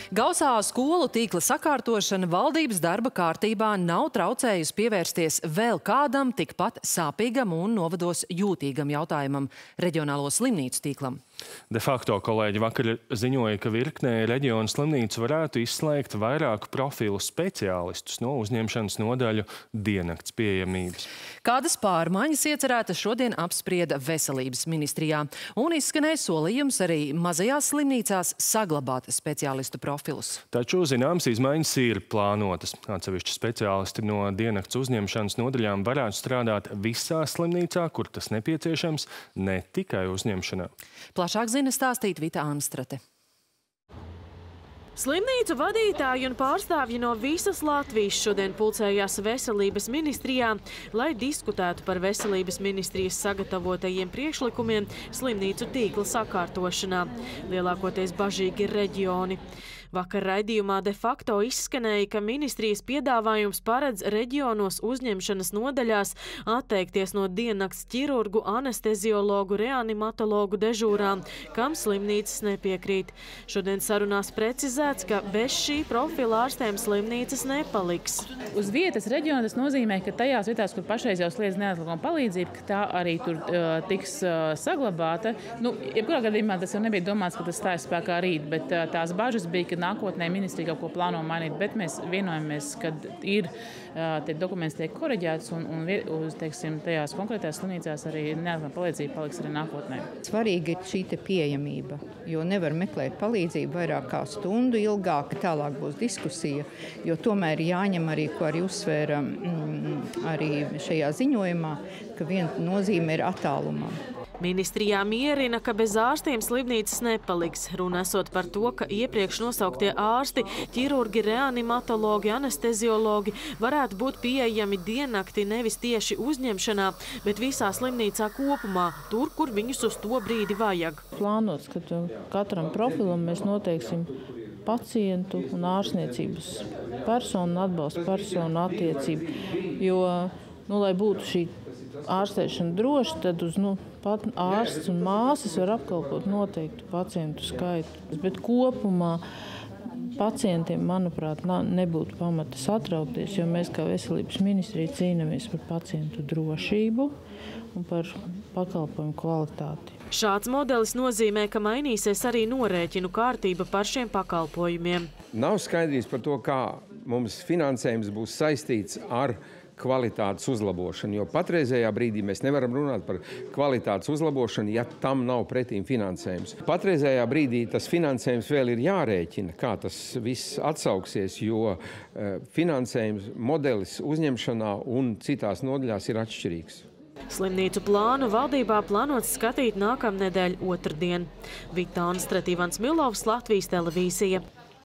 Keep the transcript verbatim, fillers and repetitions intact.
Gausā skolu tīkla sakārtošana valdības darba kārtībā nav traucējusi pievērsties vēl kādam tikpat sāpīgam un novados jūtīgam jautājumam – reģionālo slimnīcu tīklam. De facto kolēģi vakar ziņoja, ka virknē reģionu slimnīcu varētu izslēgt vairāku profilu speciālistus no uzņemšanas nodaļu diennakts pieejamības. Kādas pārmaiņas iecerētas šodien apsprieda Veselības ministrijā, un izskanēja solījums arī mazajās slimnīcās saglabāt speciālistu profilus. Taču zināmas izmaiņas ir plānotas. Atsevišķi speciālisti no diennakts uzņemšanas nodaļām varētu strādāt visā slimnīcā, kur tas nepieciešams, ne tikai uzņemšanā. Plašāk zina stāstīt Vita Anstrate. Slimnīcu vadītāji un pārstāvji no visas Latvijas šodien pulcējās Veselības ministrijā, lai diskutētu par Veselības ministrijas sagatavotajiem priekšlikumiem slimnīcu tīkla sakārtošanā. Lielākoties bažīgi ir reģioni. Vakar raidījumā de facto izskanēja, ka ministrijas piedāvājums paredz reģionos uzņemšanas nodaļās atteikties no diennakts ķirurgu, anesteziologu, reanimatologu dežūrām, kam slimnīcas nepiekrīt. Šodien sarunās precizēts, ka bez šī profila ārstiem slimnīcas nepaliks. Uz vietas reģiona tas nozīmē, ka tajās vietās, kur pašreiz jau sliedz neatliekama palīdzība, ka tā arī tur uh, tiks uh, saglabāta. Nu, jebkurā gadījumā tas jau nebija domāts, ka tas stājas spēkā rīt, bet uh, tās bažas bija, ka nākotnē ministrija kaut ko plāno mainīt, bet mēs vienojamies, ka ir tie dokuments tiek koreģēts un, un uz, teiksim, tajās konkrētās slimnīcās arī neatliekama palīdzība paliks arī nākotnē. Svarīgi ir šī te pieejamība, jo nevar meklēt palīdzību vairāk kā stundu ilgāk, tālāk būs diskusija, jo tomēr jāņem arī, ko arī uzsvēra mm, arī šajā ziņojumā, ka viena nozīme ir attālumam. Ministrijā mierina, ka bez ārstiem slimnīcas nepaliks. Runa esot par to, ka iepriekš nosauktie ārsti, ķirurgi, reanimatologi, anesteziologi varētu būt pieejami diennakti nevis tieši uzņemšanā, bet visā slimnīcā kopumā, tur, kur viņus uz to brīdi vajag. Plānots, ka katram profilam mēs noteiksim pacientu un ārstniecības personu, atbalsta personu attiecību, jo, nu, lai būtu šī ārstēšana droši, tad uz nu, pat ārsts un māsas var apkalpot noteiktu pacientu skaitu. Bet kopumā pacientiem, manuprāt, nebūtu pamata satraukties, jo mēs kā Veselības ministrija cīnāmies par pacientu drošību un par pakalpojumu kvalitāti. Šāds modelis nozīmē, ka mainīsies arī norēķinu kārtība par šiem pakalpojumiem. Nav skaidrības par to, kā mums finansējums būs saistīts ar kvalitātes uzlabošanu, jo patreizējā brīdī mēs nevaram runāt par kvalitātes uzlabošanu, ja tam nav pretīm finansējums. Patreizējā brīdī tas finansējums vēl ir jārēķina, kā tas viss atsauksies, jo finansējums modelis uzņemšanā un citās nodaļās ir atšķirīgs. Slimnīcu plānu valdībā plānots skatīt nākamnedēļ otrdien. Vita Anstrate, Ivans Milovs, Latvijas televīzija.